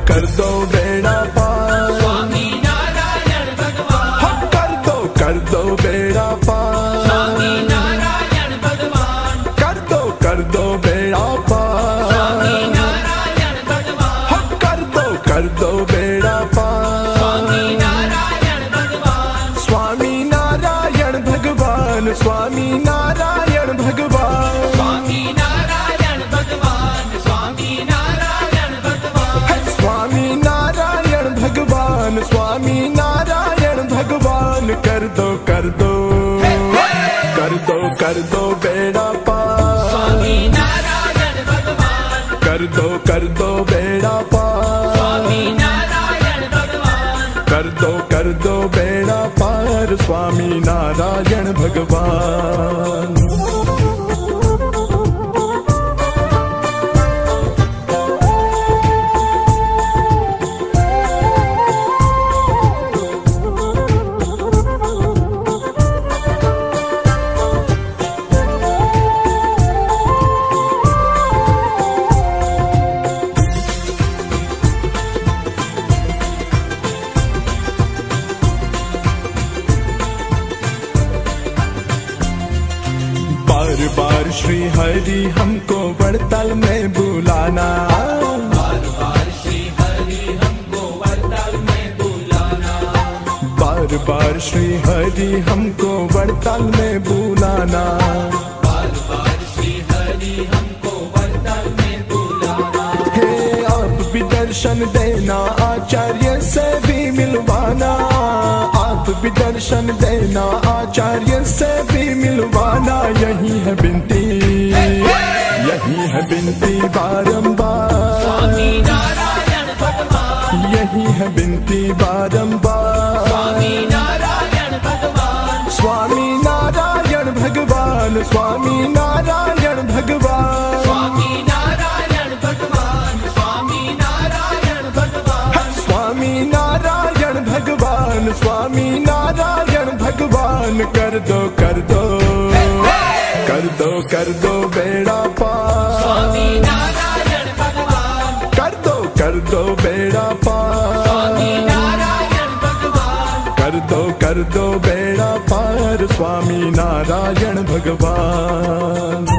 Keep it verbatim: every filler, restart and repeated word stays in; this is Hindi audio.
कर दो बेड़ा पार स्वामी नारायण भगवान। हाँ, कर दो कर दो बेड़ा पार स्वामी नारायण भगवान। कर दो कर दो बेड़ा पार स्वामी नारायण भगवान। हाँ, कर दो कर दो बेड़ा पार स्वामी नारायण भगवान। स्वामी नारायण भगवान स्वामी नारायण भगवान स्वामी नारायण भगवान। स्वामी नारायण भगवान। स्वामी नारायण भगवान स्वामी नारायण भगवान कर दो कर दो कर दो कर दो बेड़ा पार स्वामी नारायण भगवान। कर दो कर दो बेड़ा पार स्वामी नारायण भगवान। कर दो कर दो बेड़ा पार स्वामी नारायण भगवान। बार बार श्री हरि हमको वड़ताल में बुलाना बार बार श्री हरि हमको वड़ताल में बुलाना। बार बार श्री हरि हमको वड़ताल में बुलाना बार बार श्री हरि हमको वड़ताल में बुलाना। हे आप भी दर्शन देना आचार्य से भी मिलवाना आप भी दर्शन देना आचार्य से भी मिलवाना यही है बिनती यही है बिनती बारंबार स्वामी नारायण भगवान। यही है बिनती बारंबार स्वामी नारायण भगवान। स्वामी नारायण भगवान स्वामी नारायण भगवान स्वामी नारायण भगवान। स्वामी नारायण भगवान। स्वामी नारायण भगवान स्वामी नारायण भगवान कर दो कर दो कर दो कर दो बेड़ा पार स्वामी नारायण भगवान। कर दो कर दो बेड़ा पार स्वामी नारायण भगवान। कर दो कर दो बेड़ा पार स्वामी नारायण भगवान।